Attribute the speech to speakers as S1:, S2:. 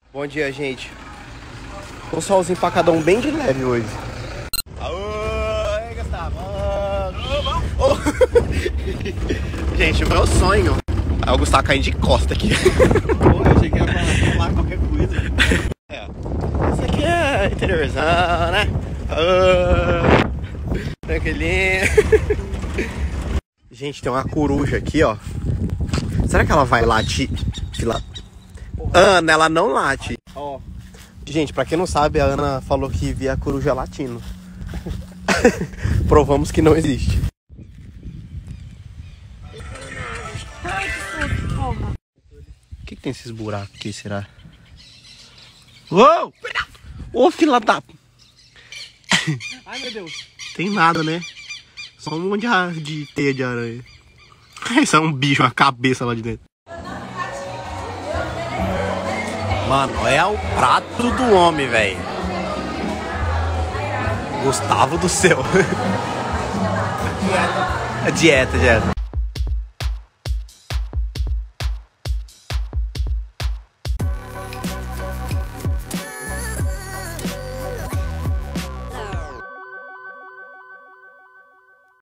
S1: Bom dia, gente. Um solzinho empacadão bem de leve hoje. Oi, Gustavo. Oh. Gente, o meu sonho é o Gustavo caindo de costa aqui.
S2: Pô, eu achei que ia falar qualquer coisa.
S1: Isso aqui é interiorzão, né? Tranquilinho. Gente, tem uma coruja aqui, ó. Será que ela vai latir? Ana, ela não late.
S2: Ó.
S1: Gente, pra quem não sabe, a Ana falou que via a coruja latindo. Provamos que não existe. O que tem esses buracos aqui, será? Uou! Ô, fila da...
S2: Ai, meu Deus.
S1: Tem nada, né? Só um monte de teia de aranha. Isso é um bicho, uma cabeça lá de dentro. Mano, é o prato do homem, velho. Gustavo do céu. Dieta.